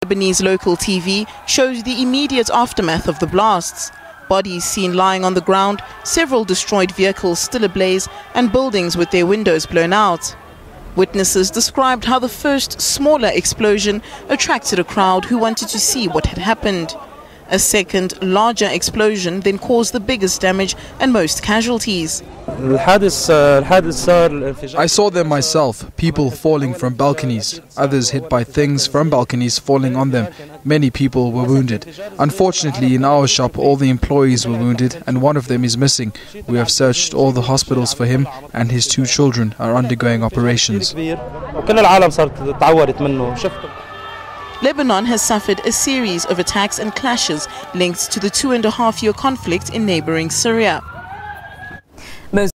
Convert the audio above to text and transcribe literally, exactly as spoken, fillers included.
Lebanese local T V shows the immediate aftermath of the blasts. Bodies seen lying on the ground, several destroyed vehicles still ablaze, and buildings with their windows blown out. Witnesses described how the first smaller explosion attracted a crowd who wanted to see what had happened. A second, larger explosion then caused the biggest damage and most casualties. I saw them myself, people falling from balconies, others hit by things from balconies falling on them. Many people were wounded. Unfortunately, in our shop, all the employees were wounded and one of them is missing. We have searched all the hospitals for him and his two children are undergoing operations. Lebanon has suffered a series of attacks and clashes linked to the two and a half year conflict in neighboring Syria.